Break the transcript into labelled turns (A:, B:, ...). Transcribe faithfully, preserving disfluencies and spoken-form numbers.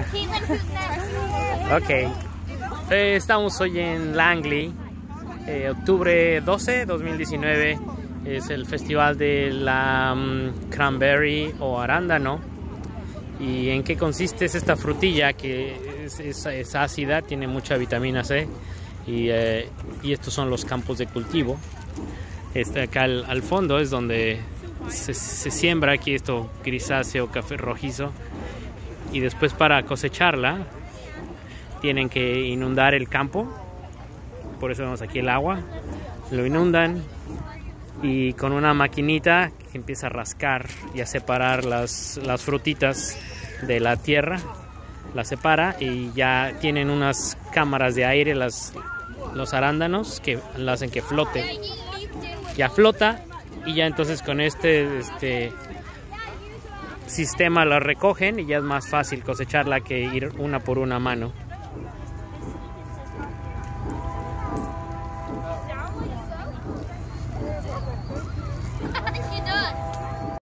A: Ok. Eh, estamos hoy en Langley, eh, octubre doce, dos mil diecinueve. Es el festival de la um, cranberry o arándano. ¿Y en qué consiste? Es esta frutilla que es, es, es ácida, tiene mucha vitamina C. Y, eh, y estos son los campos de cultivo. Este acá al, al fondo es donde se, se siembra aquí esto grisáceo, café rojizo. Y después para cosecharla tienen que inundar el campo. Por eso vemos aquí el agua. Lo inundan y con una maquinita que empieza a rascar y a separar las, las frutitas de la tierra. Las separa y ya tienen unas cámaras de aire, las, los arándanos, que la hacen que flote. Ya flota y ya entonces con este, este sistema la recogen y ya es más fácil cosecharla que ir una por una a mano.